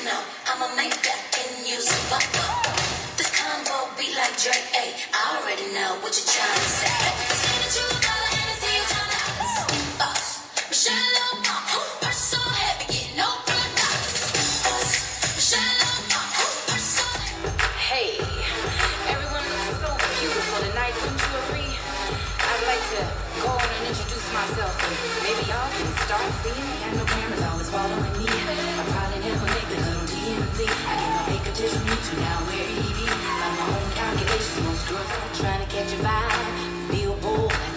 know I'ma make that in you fuck. This combo be like Drake, ayy. I already know what you're trying to say. Say that you got a Hennessy, you're trying to have us. Michelle Obama, purse so heavy, getting no blood dollars. Us, Michelle Obama, purse so heavy. Hey, everyone looks so beautiful tonight. Wouldn't you agree? I'd like to go on and introduce myself, and maybe y'all can start seeing me. I know cameras always following me. I probably never make the little TMZ. I get my big attention, me too now. Where he be? By my own calculations, most girls are trying to catch a vibe. Billboard.